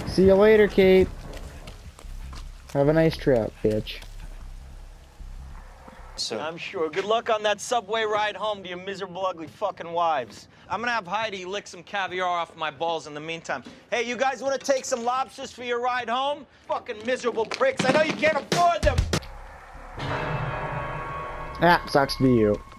See you later, Kate. Have a nice trip, bitch. So I'm sure. Good luck on that subway ride home to your miserable, ugly fucking wives. I'm gonna have Heidi lick some caviar off my balls in the meantime. Hey, you guys wanna take some lobsters for your ride home? Fucking miserable pricks. I know you can't afford them. Ah, sucks to be you.